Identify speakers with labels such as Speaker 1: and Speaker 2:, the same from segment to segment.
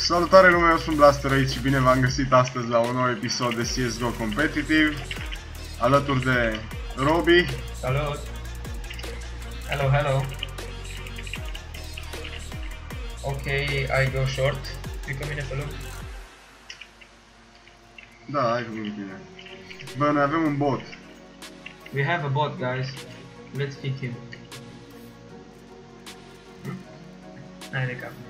Speaker 1: Salutare lume, eu sunt Blaster aici și bine v-am găsit astăzi la un nou episod de CSGO Competitive alături de Robi.
Speaker 2: Salut! Hello, hello! Ok, I go short. Pică mine pe loc.
Speaker 1: Da, hai cu mine. Bă, noi avem un bot.
Speaker 2: We have a bot, guys. Let's kick him. Hai de cap.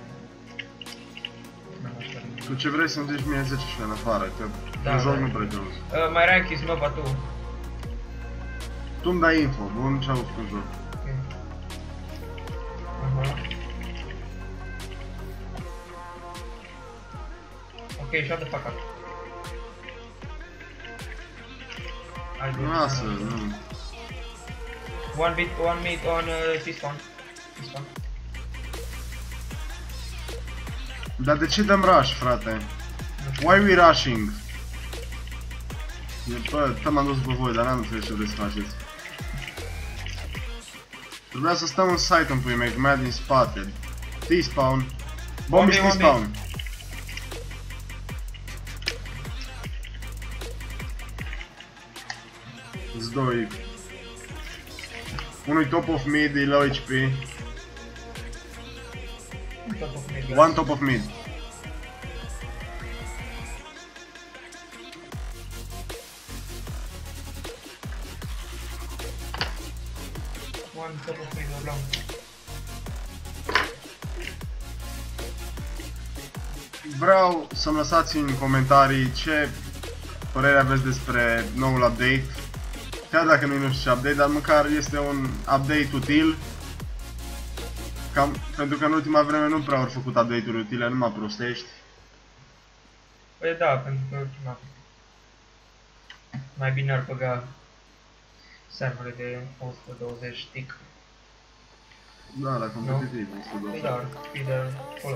Speaker 1: Tu ce vrei să-mi zici mie 10 și în afară, că
Speaker 2: Da,
Speaker 1: în joc
Speaker 2: da.
Speaker 1: nu prea te auzi.
Speaker 2: My rank is Nova 2.
Speaker 1: Tu îmi dai info, bun, ce auzi cu joc.
Speaker 2: Okay. Aha. Ok, shut the fuck up.
Speaker 1: Lasă, nu.
Speaker 2: One mid on C-spawn. C-spawn.
Speaker 1: Dar de ce dăm rush, frate? Why we rushing? Bă, m-am dus pe voi, dar n-am înțeles ce vreți să faceți. Trebuia să stăm în site în pui mei, că mi-a din spate. T-spawn. Bombi T-spawn. Îți doi. Unul top of mid, e low HP. One top of mid.
Speaker 2: One top of mid or long.
Speaker 1: Vreau să-mi lăsați în comentarii ce părere aveți despre noul update. Chiar dacă nu știu ce update, dar măcar este un update util. Pentru că în ultima vreme nu prea au făcut update-uri utile, numai prostești.
Speaker 2: Păi da, pentru că na, mai bine ar băga servere de 120 tick.
Speaker 1: Da, la competitiv,
Speaker 2: Păi da, ar fi de folos.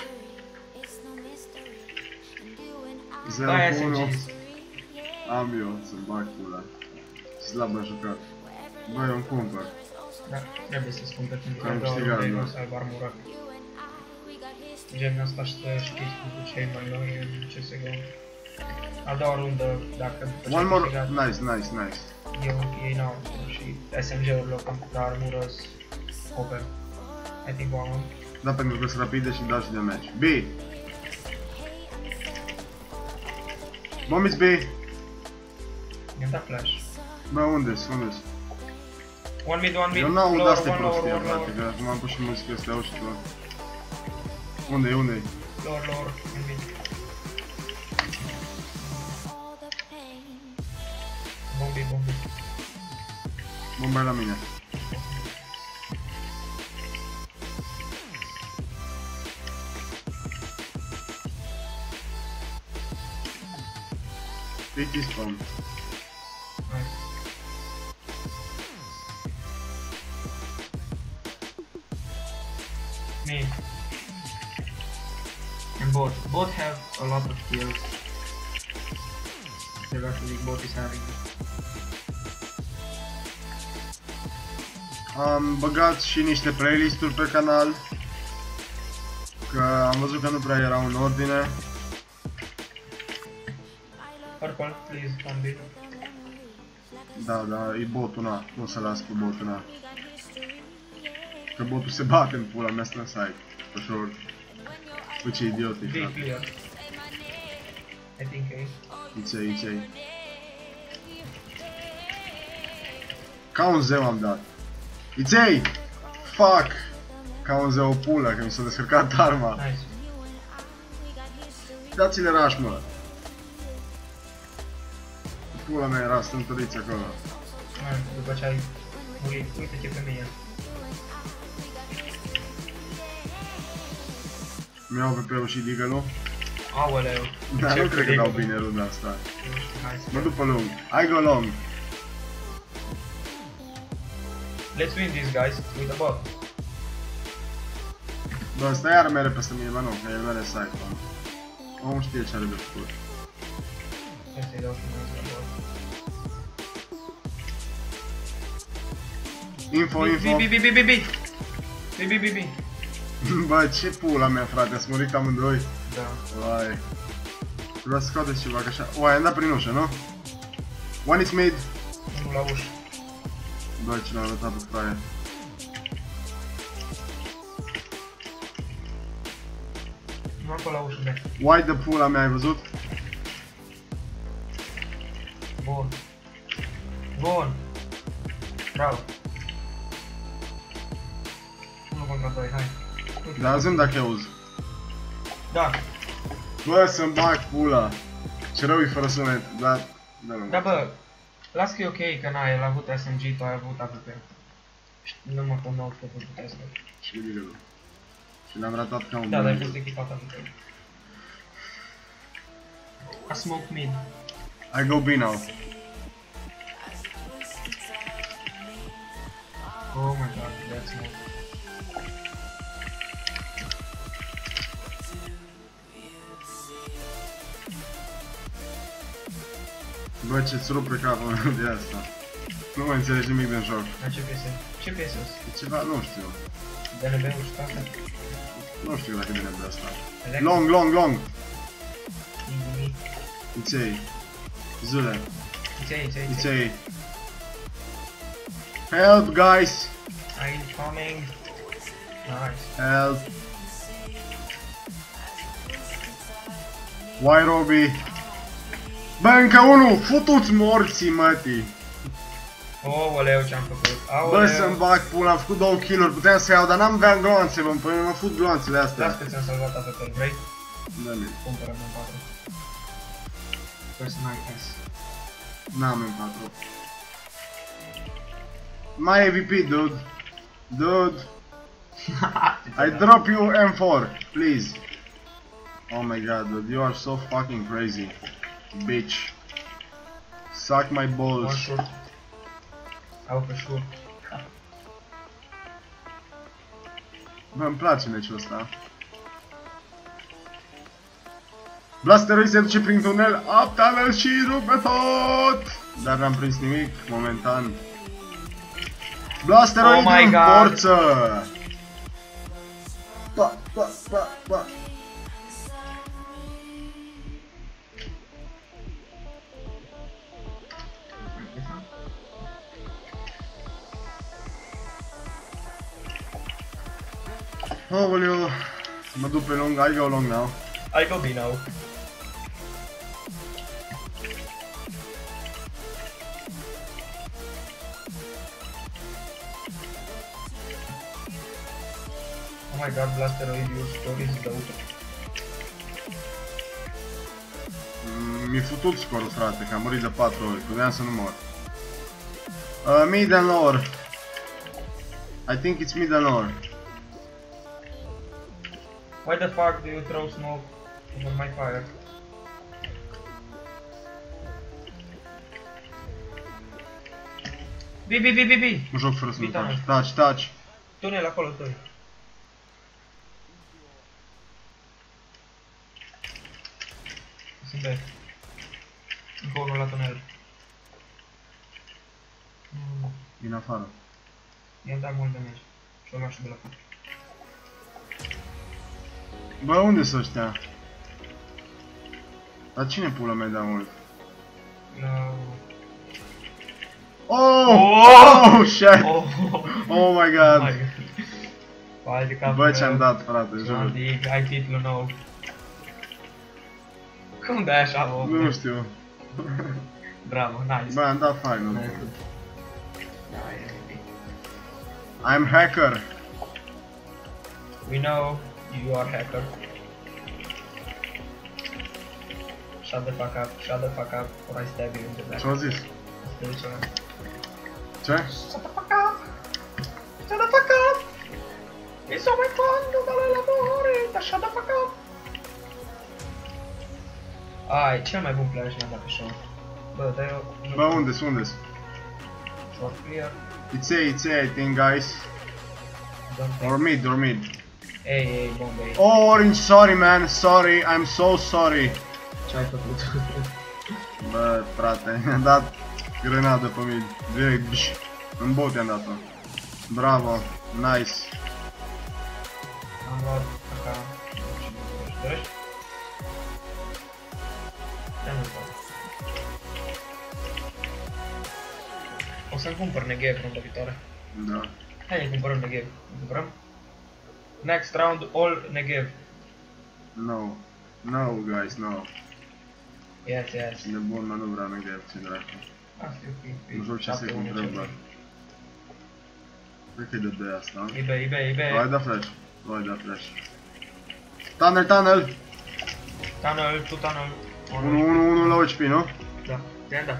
Speaker 1: 0
Speaker 2: Aia
Speaker 1: cu 1.
Speaker 2: SMG.
Speaker 1: Am eu să-mi bag pula. Slab a jucat. Bă, eu îmi cumpăr.
Speaker 2: Da, trebuie să-ți cumperi pentru că
Speaker 1: Am
Speaker 2: doar
Speaker 1: câștigat,
Speaker 2: unde
Speaker 1: da.
Speaker 2: nu să aibă armură. Genul ăsta și să știți cu cei mai noi în CSGO. A doua rundă, dacă după ce
Speaker 1: One
Speaker 2: ai
Speaker 1: more.
Speaker 2: câștigat,
Speaker 1: Nice.
Speaker 2: ei n-au și SMG-urile cu armură open. I think one.
Speaker 1: Da, pentru că sunt rapide și dau și damage. B. Bomb is B.
Speaker 2: Mi-a dat flash.
Speaker 1: Bă, unde-s?
Speaker 2: One mid,
Speaker 1: Eu n-aud
Speaker 2: lower,
Speaker 1: astea
Speaker 2: one lower,
Speaker 1: prostii,
Speaker 2: one
Speaker 1: frate,
Speaker 2: lower.
Speaker 1: că acum am pus și muzică astea, au și tu. Unde-i?
Speaker 2: Lower, one mid. Bombi.
Speaker 1: Bomba e la mine. Take spawn.
Speaker 2: Nice. Me. And both have a lot of kills. The Russian League bot is having.
Speaker 1: Am băgat și niște playlist-uri pe canal. Că am văzut că nu prea erau în ordine.
Speaker 2: Purple, please, zombie.
Speaker 1: Da, e botul, na. Nu să las pe botul, na. Că botul se bate în pula mea în site. Pe short. Bă, ce idiot e,
Speaker 2: Be
Speaker 1: frate.
Speaker 2: clear. I think
Speaker 1: Iței. Ca un zeu am dat. Iței! Fuck! Ca un zeu o pulă, că mi s-a descărcat arma.
Speaker 2: nice.
Speaker 1: Dați-le rush, mă. Pula mea era stântăriți acolo.
Speaker 2: După ce ai murit, uite-te pe mine.
Speaker 1: Mi-au PP-ul și Deagle-ul.
Speaker 2: Aoleu.
Speaker 1: Dar
Speaker 2: Ce
Speaker 1: nu cred că
Speaker 2: crede?
Speaker 1: dau bine runda asta.
Speaker 2: Nu știu, hai să-
Speaker 1: Mă duc pe lung. I go long.
Speaker 2: Let's win this, guys, with a bot.
Speaker 1: Bă, ăsta iar mere peste mine, bă nu, că el mere site, bă. Omul știe ce are de făcut.
Speaker 2: Hai să-i dau și noi la bot.
Speaker 1: Info.
Speaker 2: B.
Speaker 1: Bă, ce pula mea, frate, ați murit amândoi.
Speaker 2: Da.
Speaker 1: Uai. Vreau să scoateți ceva, că așa... Uai, am dat prin ușă, nu? One is made.
Speaker 2: Unul la ușă.
Speaker 1: Bă, ce l-am arătat pe fraie.
Speaker 2: Nu acolo la ușă, de.
Speaker 1: Why the pula mea, ai văzut?
Speaker 2: Bun. Bun. Bravo. 1 contra 2, hai.
Speaker 1: Dar zi-mi dacă auzi.
Speaker 2: Da.
Speaker 1: Bă, să-mi bag pula. Ce rău e fără sunet, dar...
Speaker 2: Da, bă. Las că e ok, că n-ai, el a avut SMG, tu ai avut AVP. Nu mă cunosc că tu puteai să vezi.
Speaker 1: Și bine, bă. Și l-am ratat ca un...
Speaker 2: Da, dar ai fost echipat AVP. A smoke mid.
Speaker 1: I go B now.
Speaker 2: Oh my god, that's smoke.
Speaker 1: Bă, ce-ți rupe capul meu de asta. Nu mai înțelegi nimic din joc.
Speaker 2: Dar ce piese? Ce piese
Speaker 1: E ceva, nu știu.
Speaker 2: DNB-ul și toate?
Speaker 1: Nu știu dacă vine de asta.
Speaker 2: Electro?
Speaker 1: Long, long, long!
Speaker 2: Nimic.
Speaker 1: Iței. Zule.
Speaker 2: Ți-ai.
Speaker 1: Iței. Help, guys!
Speaker 2: I'm coming. Nice.
Speaker 1: Help. Why, Robbie? Bă, încă unul! Futu-ți morții, mătii!
Speaker 2: Oleu, ce-am făcut?
Speaker 1: Bă, să-mi bag pula, am făcut 2 kill-uri, puteam să iau, dar n-am aveam gloanțe, bă, păi mă fut gloanțele astea.
Speaker 2: Las că ți-am salvat AVP-ul, vrei?
Speaker 1: Da-mi.
Speaker 2: Cumpără M4. Personal S.
Speaker 1: N-am M4. My AVP, dude. Dude. I drop you M4, please. Oh my god, dude, you are so fucking crazy. Bitch. Suck my balls.
Speaker 2: One shot. Au pe sure.
Speaker 1: Bă, îmi place meciul ăsta. Blasterul se duce prin tunel, aptală și rupe tot! Dar n-am prins nimic, momentan. Blasterul
Speaker 2: Oh my
Speaker 1: din
Speaker 2: God.
Speaker 1: forță! Pa. Aoleu, mă duc pe lung, I go long now.
Speaker 2: I go B now. Oh my god, Blasteroid use stories de auto.
Speaker 1: Mi-a futut scorul, frate, că am murit de 4 ori, puteam să nu mor. Mid and lower. I think it's mid and lower.
Speaker 2: Why the fuck do you throw smoke over my fire? B.
Speaker 1: Nu joc fără să nu
Speaker 2: Vital.
Speaker 1: touch.
Speaker 2: Tunel acolo, tunel. Sunt B. Încă unul la tunel.
Speaker 1: Din afară.
Speaker 2: I-am dat mult damage. Și-o luat și de la foc.
Speaker 1: Bă, unde sunt ăștia? Dar cine pula mea da mult?
Speaker 2: La...
Speaker 1: Oh, shit! Oh my god!
Speaker 2: Vai de cap.
Speaker 1: Bă, ce-am dat, frate, jur.
Speaker 2: Adic, ai titlul nou. Cum dai așa, om?
Speaker 1: Nu știu.
Speaker 2: Bravo, nice.
Speaker 1: Bă, am dat fain, nu?
Speaker 2: Nice.
Speaker 1: I'm hacker.
Speaker 2: We know you are hacker. Shut the fuck up, or I stab you in the back.
Speaker 1: Ce-au zis?
Speaker 2: Spiritual.
Speaker 1: Ce?
Speaker 2: Shut the fuck up! Shut the fuck up! It's so much fun, nu dă la l'amore, dar shut the fuck up! Ai, cel mai bun player și l-am dat pe show. Bă, dai eu...
Speaker 1: Bă, unde-s?
Speaker 2: Short clear.
Speaker 1: It's A, I think, guys.
Speaker 2: Don't think.
Speaker 1: Or mid.
Speaker 2: Ei, bombe.
Speaker 1: Oh, Orange, sorry, man. Sorry, I'm so sorry.
Speaker 2: Ce ai făcut?
Speaker 1: Bă, frate, mi-am dat grenadă pe mid. Direct, bș. În bot i-am dat-o. Bravo, nice.
Speaker 2: Am luat așa... Dorești? să-mi cumpăr Negev runda viitoare.
Speaker 1: Da.
Speaker 2: Hai să cumpărăm Negev. Cumpărăm? Next round, all Negev.
Speaker 1: No. No, guys, no.
Speaker 2: Yes, yes.
Speaker 1: Cine bun, mă, nu vreau Negev, ce dracu.
Speaker 2: Asta e ok.
Speaker 1: Nu știu ce să-i cumpărăm, bă. Cred că e de asta.
Speaker 2: eBay.
Speaker 1: Vai da flash. Vai da flash. Tunnel, tunnel!
Speaker 2: Tunnel, tu tunnel.
Speaker 1: 1 la HP, nu?
Speaker 2: Da, da.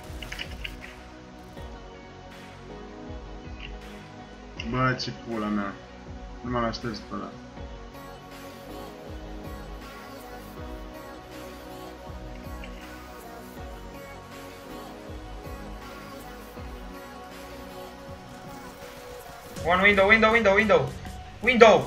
Speaker 1: Bă, ce pula mea. Nu m-am aștept pe ăla.
Speaker 2: One window. Window!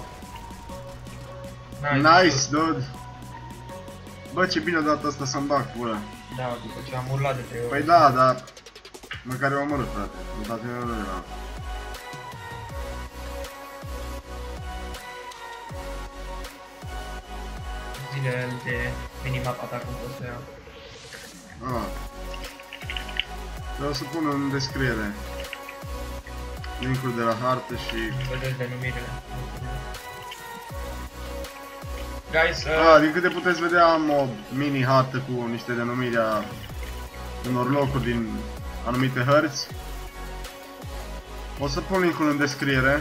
Speaker 1: Nice, dude! Bă, ce bine a dat asta să-mi bag pula.
Speaker 2: Da, după ce am urlat de 3 ori.
Speaker 1: Păi da, dar... Măcar eu am omorât, frate. Uitați-mă nu era.
Speaker 2: Zilele de minimap atac cum pot să iau.
Speaker 1: Ah. Vreau să pun în descriere link-ul de la hartă și...
Speaker 2: Vedeți denumirile. Guys,
Speaker 1: Din câte puteți vedea am o mini hartă cu niște denumiri a unor locuri din anumite hărți. O să pun link-ul în descriere.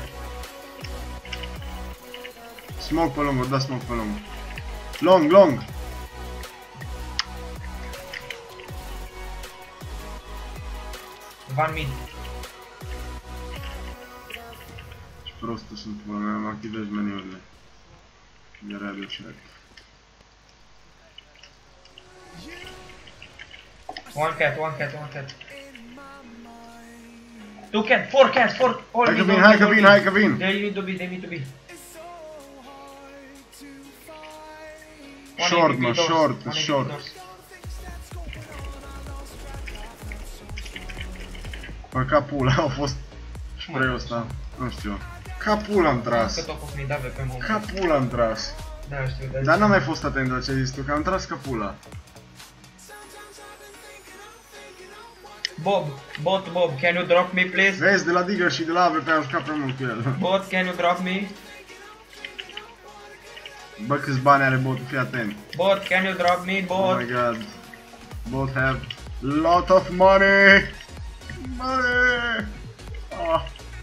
Speaker 1: Smoke pe lung, da smoke pe lung. Long!
Speaker 2: Van mid.
Speaker 1: Ce prostă sunt pula mea, mă activez meniurile. De radio check.
Speaker 2: One cat. 2 cat, 4 cats, 4 all
Speaker 1: Hai că vin!
Speaker 2: They need to be.
Speaker 1: Short, mă, short. Bă, ca pula, au fost spray-ul ăsta, nu știu. Ca pula am tras.
Speaker 2: Că top of mid ave pe moment.
Speaker 1: Ca pula am tras.
Speaker 2: Da, știu, da.
Speaker 1: Dar n-am mai fost atent la ce ai zis tu, că am tras ca pula.
Speaker 2: Bob, can you drop me please?
Speaker 1: Vezi, de la Digger și de la AWP am jucat prea mult cu el.
Speaker 2: Bot, can you drop me?
Speaker 1: Bă, câți bani are botul, fii atent.
Speaker 2: Bot, can you drop me, bot?
Speaker 1: Oh my god. Bot have lot of money. Ah.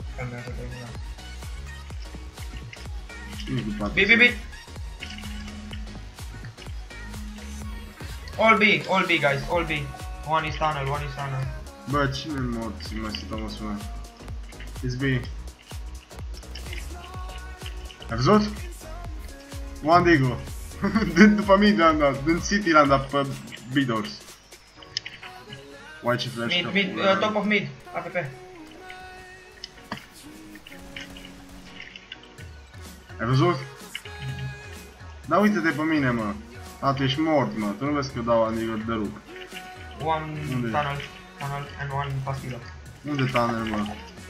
Speaker 2: B. All B guys, all B. One is tunnel.
Speaker 1: Bă, cine morți mai stau mă sună? It's B. Ai văzut? One Digo. După mid l-am dat, din City l-am dat pe B-Doors. Uai ce flash.
Speaker 2: Mid, top of mid, APP.
Speaker 1: Ai văzut? Da, uite-te pe mine, mă. A, tu ești mort, mă. Tu nu vezi că eu dau Andigo de rup.
Speaker 2: One tunnel and one pastilla.
Speaker 1: Unde tunnel, mă?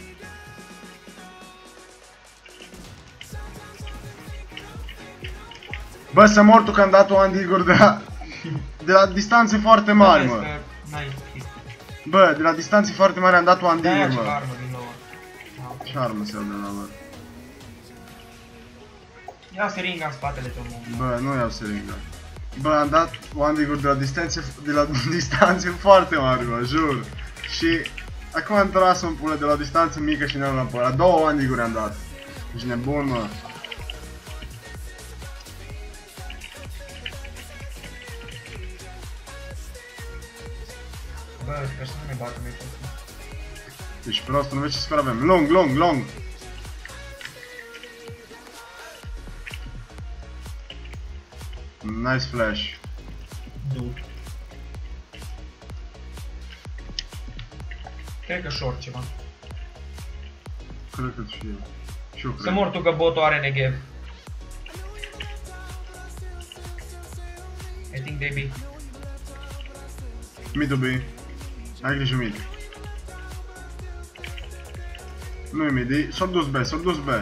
Speaker 1: Bă, să mor tu că am dat o Andigo de la distanțe foarte mari, mă. Bă, de la distanțe foarte mari am dat o Andigo, mă.
Speaker 2: Da, armă din nou.
Speaker 1: Ce armă se iau de la lor?
Speaker 2: Ia seringa în spatele tău, mă.
Speaker 1: Bă, nu iau seringa. Bă, am dat o Andigo de la distanțe foarte mari, mă, jur. Și acum am tras un pulă de la distanță mică și ne-am înapoi. La 2 Andigo am dat. Ești nebun, mă.
Speaker 2: Bă, sper să nu ne bată mai tot.
Speaker 1: Ești prost, nu vezi ce sper avem. Long! Nice flash.
Speaker 2: Du. Cred că short ceva.
Speaker 1: Cred că și eu. Și eu cred.
Speaker 2: Să mor tu că botul are Negev. I think they be.
Speaker 1: Mid-ul B. Ai grijă mid. Nu e mid, s-au dus B.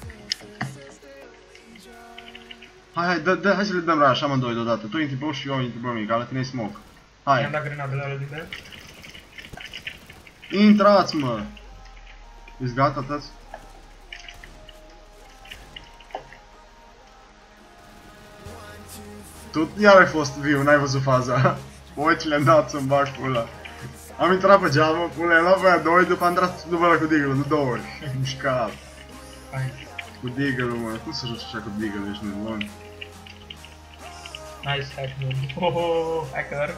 Speaker 1: Hai, hai să le dăm rush amândoi deodată. Tu intri pe și eu intri pe mic, la tine e smoke.
Speaker 2: I-am
Speaker 1: Hai.
Speaker 2: dat grenadele alea de pe el.
Speaker 1: Intrați, mă! Ești gata, tăți? Tu iar ai fost viu, n-ai văzut faza. Ochi le-am dat să-mi bag pula. Am intrat pe geamă, pula, am luat pe aia 2, după am intrat după ăla cu Deagle-ul, de 2 ori. Mișcat. Cu Deagle-ul, mă, cum să joci așa cu Deagle-ul, ești nebun?
Speaker 2: Nice hack, dude. Oh, hacker.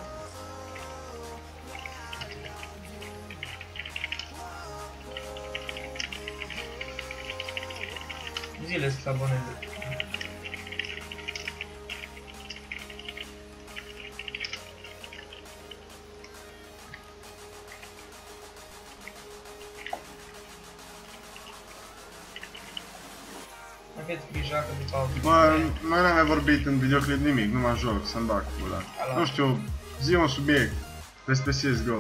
Speaker 2: Zile să se aboneze. Aveți grijă că după au...
Speaker 1: Bă, noi n-am mai vorbit în videoclip nimic, nu mă joc, să-mi bag pula. Nu știu, zi un subiect despre CSGO.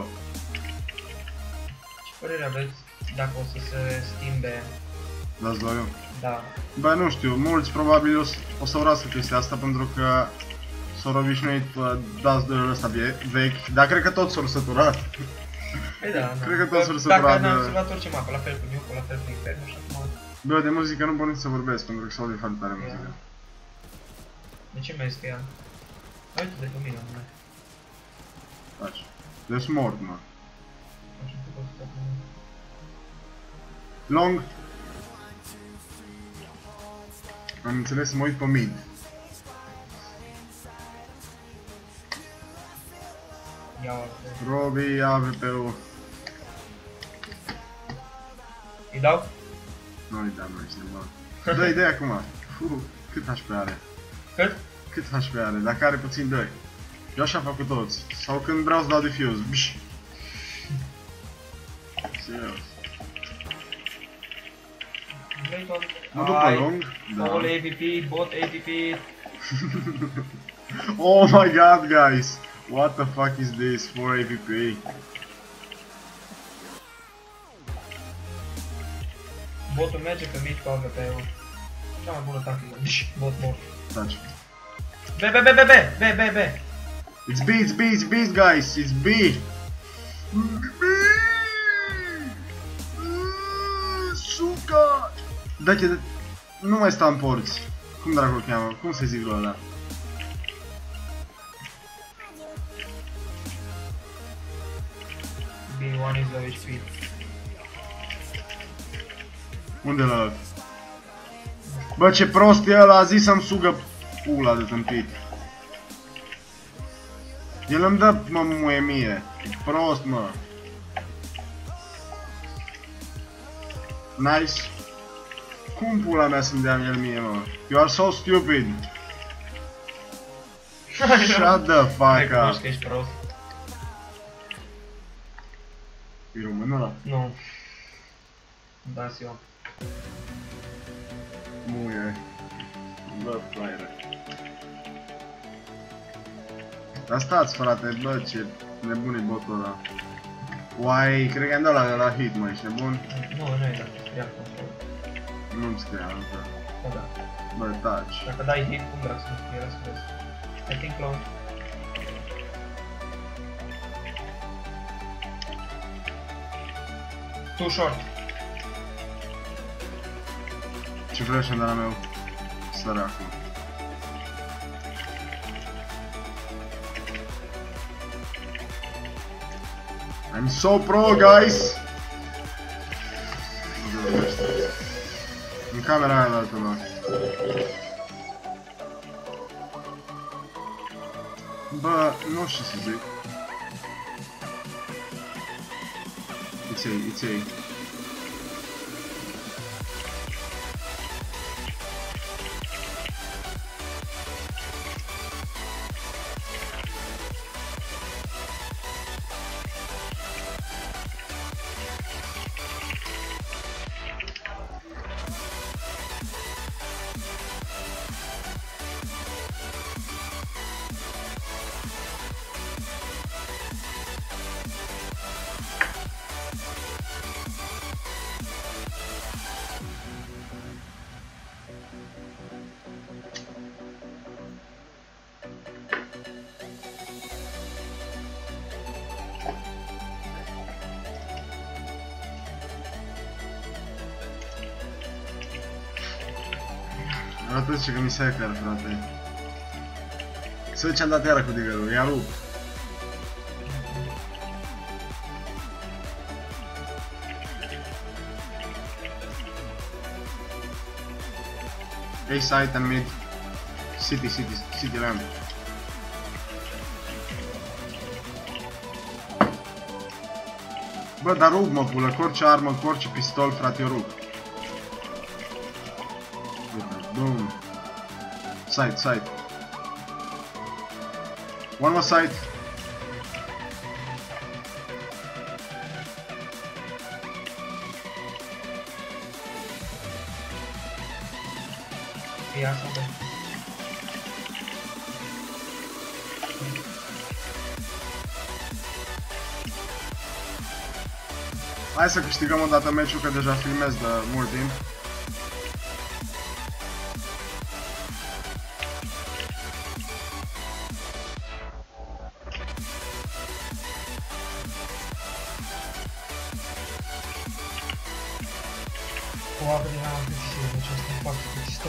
Speaker 2: Ce părere aveți dacă o să se schimbe?
Speaker 1: Dați doiul?
Speaker 2: Da.
Speaker 1: Bă, nu știu, mulți probabil o să urască chestia asta pentru că s-au obișnuit dați doiul ăsta vechi, dar cred că toți s-au săturat.
Speaker 2: Păi da,
Speaker 1: Cred că toți s-au săturat.
Speaker 2: Dacă n-am observat orice mapă, la fel cu Nuke, la fel cu Inferno și acum...
Speaker 1: Bă, de muzică nu pot nici să vorbesc pentru că s-aude foarte tare muzică.
Speaker 2: De ce mai este ea? Uite de pe mine, mă.
Speaker 1: Taci. Deci mort, mă. Long. Am înțeles să mă uit pe mid. Robi, AVP-ul.
Speaker 2: Îi dau?
Speaker 1: Nu-i dau, nu ești nebun. Dă-i de acum. Cât HP are?
Speaker 2: Cât?
Speaker 1: Cât HP are? Dacă are puțin, dă-i. Eu așa fac cu toți. Sau când vreau să dau defuse. Bș. Serios. Mă duc pe long? Da.
Speaker 2: All AVP, bot AVP.
Speaker 1: Oh my god, guys. What the fuck is this? 4 AVP.
Speaker 2: Botul merge pe mid cu AVP-ul. Cea mai bună tactică. Bot mort.
Speaker 1: Taci.
Speaker 2: B.
Speaker 1: It's B, it's B, it's B, guys. It's B. Suca! Dă-te, nu mai sta în porți. Cum dracu-l cheamă? Cum se zic lui ăla?
Speaker 2: B1 is low HP.
Speaker 1: Unde l-a? Bă, ce prost e ăla, a zis să-mi sugă pula de tâmpit. El îmi dă, mă, muie mie. E prost, mă. Nice. Cum pula mea să-mi dea el mie, mă? You are so stupid. Shut the fuck
Speaker 2: Recunoști
Speaker 1: up.
Speaker 2: că ești prost.
Speaker 1: E român ăla?
Speaker 2: Nu. Da, eu.
Speaker 1: Muie. Bă, fraiere. Dar stați, frate, bă, ce nebun e botul ăla. Uai, cred că am dat la hit, mă, ești nebun?
Speaker 2: Nu e dacă scria control.
Speaker 1: Nu-mi scria, nu știu.
Speaker 2: Da, da.
Speaker 1: Bă, taci.
Speaker 2: Dacă dai hit, cum dracu să nu scrie, să vezi. I think low. Too short.
Speaker 1: Ce flash am dat la meu? Săracu. I'm so pro, guys! În camera aia de altă lor. Bă, nu știu să zic. It's A. Frate, zice că mi se hacker, frate. Să ce-am dat iară cu diggerul, i-a rupt. A site and mid. City land. Bă, dar rup, mă, pulă, cu orice armă, cu orice pistol, frate, eu rup. Boom. Side. One more side.
Speaker 2: Ia să vedem.
Speaker 1: Hai să câștigăm o dată meciul, că deja filmez de mult timp.
Speaker 2: Cu apă din am câștigă, deci asta e foarte câștigă.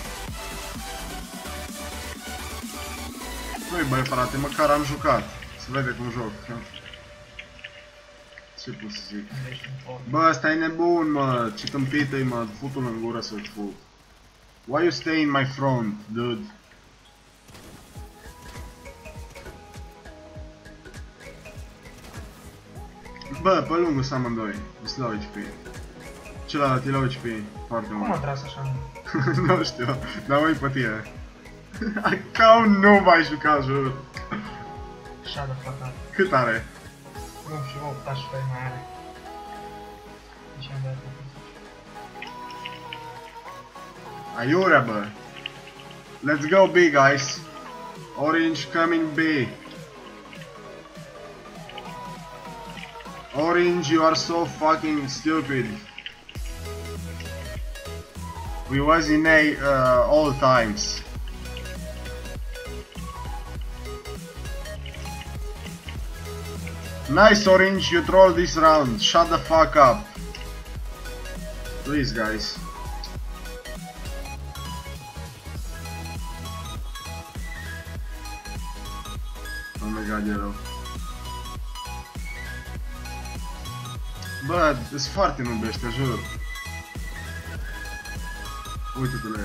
Speaker 1: Nu-i băi, frate, măcar am jucat. Se vede cum joc. Ce pot să zic? Bă, ăsta e nebun, mă. Ce tâmpită-i, mă. Fut-ul în gură să-l fut. Why you stay in my front, dude? Bă, pe lungul sunt amândoi. Îți low HP. Celălalt e low HP. Foarte
Speaker 2: Cum
Speaker 1: mult.
Speaker 2: a tras așa?
Speaker 1: Nu știu, dar ui pe tine. Ca un noob ai jucat, jur.
Speaker 2: Shut the fuck up.
Speaker 1: Cât are?
Speaker 2: Nu știu, 8 HP mai are. Deci am dat
Speaker 1: Aiurea, bă. Let's go B, guys. Orange coming B. Orange, you are so fucking stupid. We was in A all times. Nice, Orange, you troll this round. Shut the fuck up. Please, guys. Oh my god, e rău. Bă, sunt foarte nubești, te jur. Uite-te la el.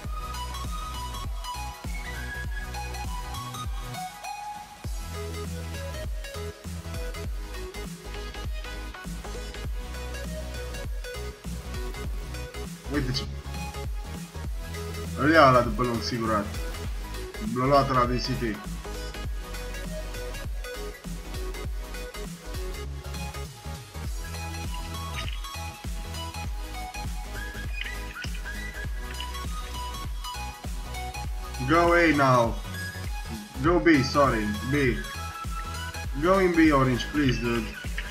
Speaker 1: Uite ce... Îl ia ăla după lung, sigurat. L-a luat ăla din City. Go A now. Go B, sorry, B. Go in B, Orange, please, dude.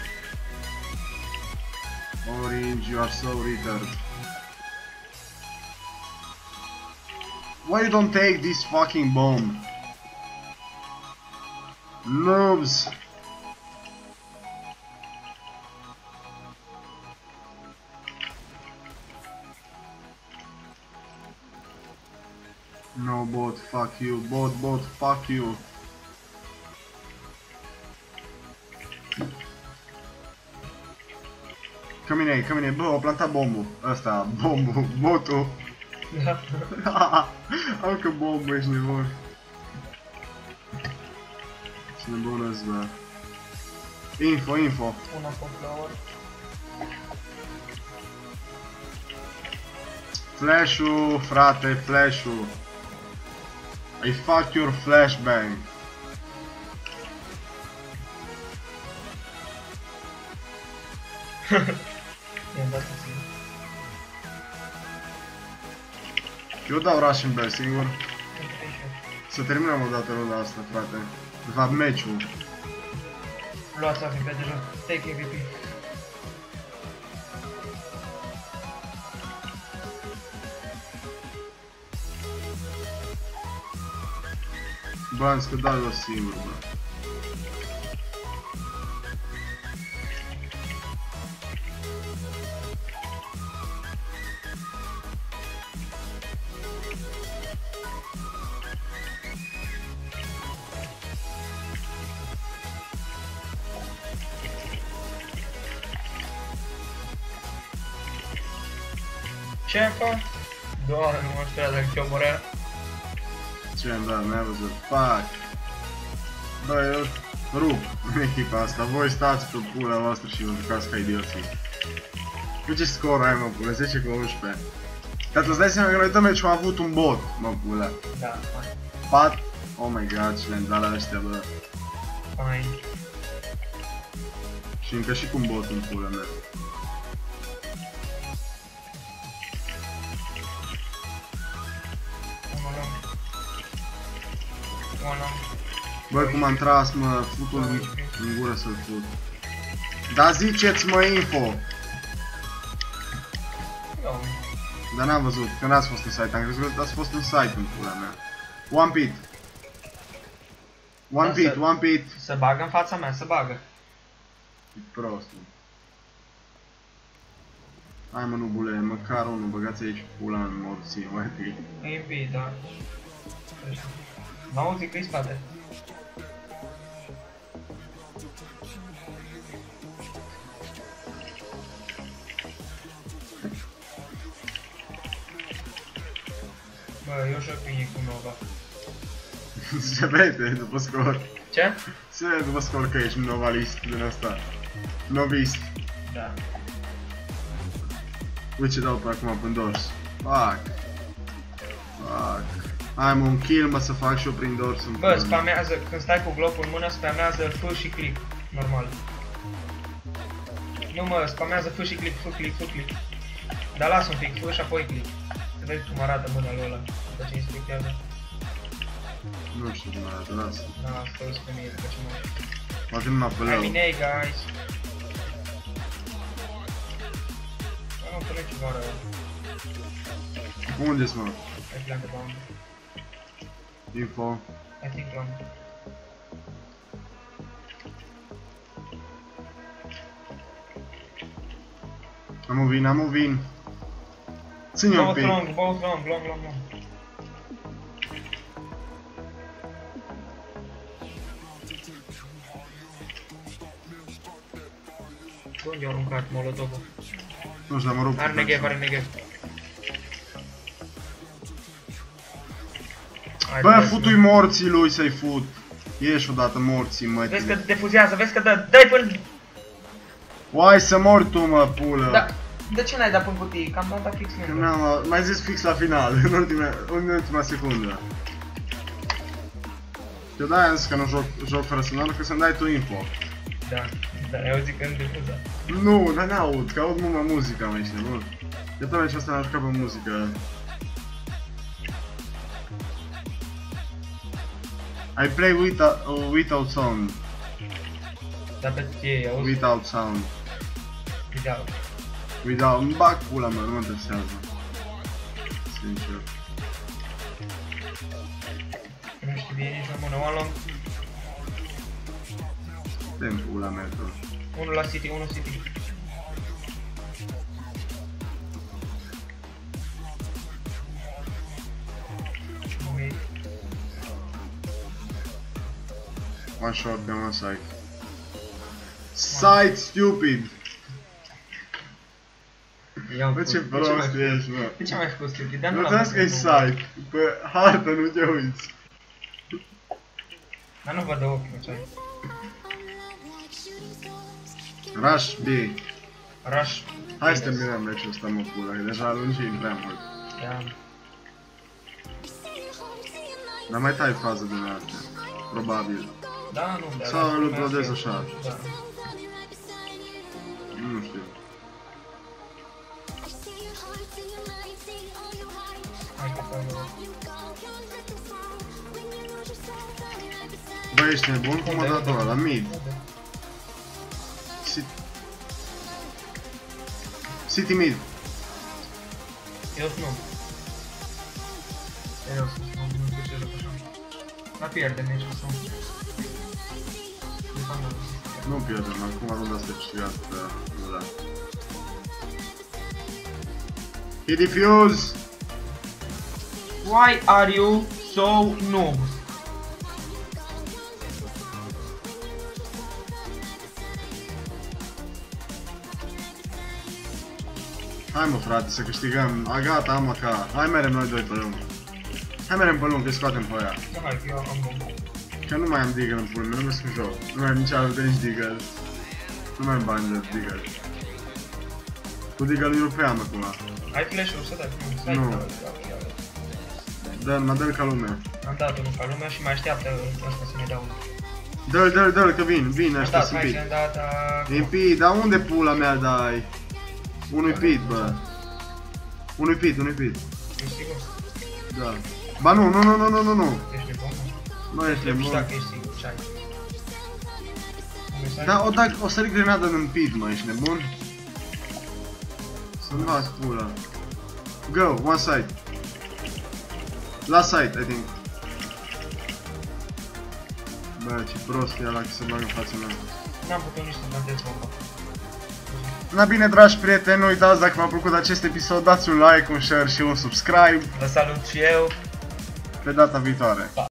Speaker 1: Orange, you are so retarded. Why you don't take this fucking bomb? Noobs. No bot, fuck you, bot, fuck you. Come in A, bă, o plantat bombul. Ăsta, bombul, botul. Am că bombă, ești nebun. Ce nebună-ți, bă. Info.
Speaker 2: una poplower.
Speaker 1: Flash-ul, frate, flash-ul. I fuck your flashbang.
Speaker 2: I-am dat puțin.
Speaker 1: Eu dau rush în B, singur. Să terminăm o dată runda asta, frate. De fapt, meciul.
Speaker 2: Luați AVP de jos. Take AVP.
Speaker 1: Bă, am zis că dau eu singur, bă.
Speaker 2: Ce fac? Doamne, nu mă știa dacă te omorea.
Speaker 1: Ce am dat, n-ai văzut? Fuck! Bă, eu rup echipa asta, voi stați pe pula voastră și vă jucați ca idioții. Cu ce scor ai, mă, pula? 10 cu 11. Ca să-ți dai seama că noi dăm meci am avut un bot, mă, pula.
Speaker 2: Da, fain.
Speaker 1: 4. Oh my god, și le-am dat la ăștia, bă.
Speaker 2: Fain.
Speaker 1: Și încă și cu un bot în pula mea. Bă, cum am tras, mă, fut-ul în gură să-l fut. Dar ziceți, mă, info! Dar n-am văzut, că n-ați fost în site, am crezut că ați fost în site în pula mea. One pit. One pit, one pit.
Speaker 2: Se bagă în fața mea, se bagă.
Speaker 1: E prost. Hai, mă, nubule, măcar unul, băgați aici pula în morții, mai întâi.
Speaker 2: E în pit, da. N-auzi că-i spate. Bă, eu joc bine cu Nova.
Speaker 1: Se vede după scor.
Speaker 2: Ce?
Speaker 1: Se vede după scor că ești novalist din asta. Novist.
Speaker 2: Da.
Speaker 1: Uite ce dau pe acum pe dors. Fuck. Fuck. Hai, mă, un kill, mă, să fac și eu prin dors.
Speaker 2: Bă, spamează, când stai cu globul în mână, spamează F și click. Normal. Nu, mă, spamează F și click, F click, F click. Dar lasă un pic, F și apoi click. Să vezi cum arată mâna lui ăla, după ce instructează.
Speaker 1: Nu știu cum arată, lasă.
Speaker 2: Da, asta o să pe mine, după ce mă...
Speaker 1: Poate numai pe leu.
Speaker 2: I mean, hey, guys. Nu, pune ceva rău.
Speaker 1: Unde-s, mă?
Speaker 2: I plant the bomb.
Speaker 1: Info.
Speaker 2: I think long.
Speaker 1: I'm moving, I'm moving. Ține un pic.
Speaker 2: Both long. Unde i-a aruncat molotovul?
Speaker 1: Nu știu, dar mă rup.
Speaker 2: Are negev.
Speaker 1: Bă, futu-i morții lui să-i fut. Ieși odată morții, mă.
Speaker 2: Vezi că defuzează, vezi că dă, dă-i până...
Speaker 1: Uai să mori tu, mă, pulă.
Speaker 2: Da, de ce n-ai dat până cutii? Că am dat fix lângă.
Speaker 1: N-am, mai zis fix la final, în ultima secundă. Eu de-aia am zis că nu joc fără semnalul, că să-mi dai tu info.
Speaker 2: Da, dar ai auzit că îmi defuza.
Speaker 1: Nu, dar n-aud, că aud numai muzica, mă, ești nebun. Eu pe meciul ăsta n-am jucat pe muzică. I play without sound.
Speaker 2: Dar pe ce auzi?
Speaker 1: Without sound. Without, îmi bag pula mea, nu mă interesează. Sincer.
Speaker 2: Nu știu bine nici la mână, one long.
Speaker 1: Dă-mi pula mea, tu.
Speaker 2: Unul la city, unul city. Ok.
Speaker 1: One shot de one side. Side stupid! Bă, ce prost ești, mă.
Speaker 2: De ce mai fost stupid? Dar
Speaker 1: Nu
Speaker 2: nu
Speaker 1: trebuie că e side. Pe hartă nu te uiți.
Speaker 2: Dar nu văd de ochi, nu ce ai.
Speaker 1: Rush B.
Speaker 2: Rush.
Speaker 1: Hai să terminăm meciul ăsta, mă, pula, că deja lungim prea mult.
Speaker 2: Da.
Speaker 1: Dar mai tai fază din astea. Probabil.
Speaker 2: Da, nu, dar...
Speaker 1: Sau îl uploadez așa.
Speaker 2: Da.
Speaker 1: Nu știu.
Speaker 2: Hai că fac.
Speaker 1: Bă, ești nebun? Cum a dat ăla? La mid. City mid.
Speaker 2: Eu nu. Eu sunt, nu știu ce joc așa. Dar pierdem nici o sunt.
Speaker 1: Nu pierdem, acum runda asta câștigat, nu da. He defuse!
Speaker 2: Why are you so noob?
Speaker 1: Hai mă frate, să câștigăm. A, gata, am ca. Hai merem noi doi pe lung. Hai merem pe lung, că scoatem pe aia.
Speaker 2: Da, hai, eu am bombă.
Speaker 1: Că nu mai am digger în pulă, nu mă joc. Nu mai am nici altă, nici digger. Nu mai am bani de digger. Cu digger nu pe am acum.
Speaker 2: Ai flash-ul să dai?
Speaker 1: Nu. Dă-l, dă-l ca lumea.
Speaker 2: Am dat unul ca lumea și mai așteaptă ăsta să ne dea unul.
Speaker 1: Dă-l, dă-l, că vin ăștia sunt pit.
Speaker 2: Am dat,
Speaker 1: E pit, dar unde pula mea dai? Unui pit, bă. Unui pit.
Speaker 2: Ești sigur?
Speaker 1: Da. Ba nu.
Speaker 2: Ești de bombă?
Speaker 1: Nu ești
Speaker 2: Nu știu
Speaker 1: nebun.
Speaker 2: dacă ești sigur, ce ai?
Speaker 1: Da, o sări grenada în pit, mă, ești nebun? Să-mi bați pula. Go, one side. Last side, I think. Bă, ce prost e ăla că se bagă în fața mea.
Speaker 2: N-am putut nici să plantez bomba.
Speaker 1: Na bine, dragi prieteni, nu uitați, dacă v-a plăcut acest episod, dați un like, un share și un subscribe.
Speaker 2: Vă salut și eu.
Speaker 1: Pe data viitoare.